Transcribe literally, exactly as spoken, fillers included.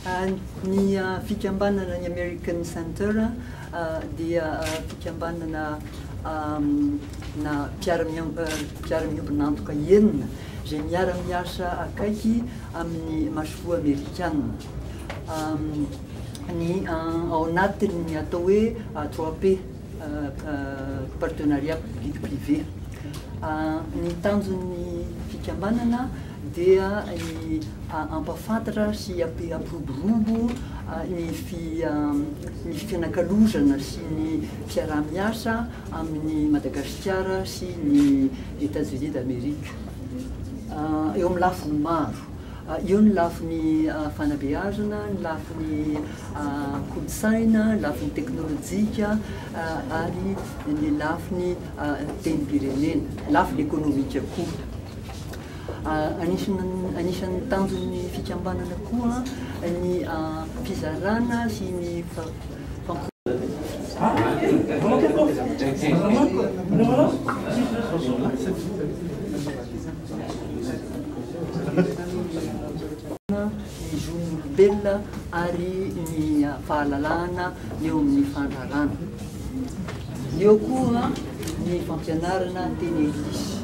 Ny fikambanana ny American Center dia fikambanana na mpiara-miombonantoka enina izay miara-miasa akaiky amin'ny masoa amerikana. Ny ao anatiny atao hoe trois P, partenariat public privé. Ny tanjon'ny fikambanana dia ny ampafantatra sy ampiroborobo ny fianakalozana sy ny fiarah-miasa amin'ny Madagasikara sy ny États-Unis d'Amérique. Eo amin'ny lafiny maro. Eo ny lafiny fanabeazana, ny lafiny kolotsaina, ny lafiny teknôlôjika ary ny lafiny tenim-pirenena, lafiny ekonomika koa. Anisan'ny tanjon'ny fikambanana koa ny fizarana sy ny ny zon'olombelona ary ny fahalalahana eo amin'ny fandrarana. Eo koa ny fampianarana teny Elisy.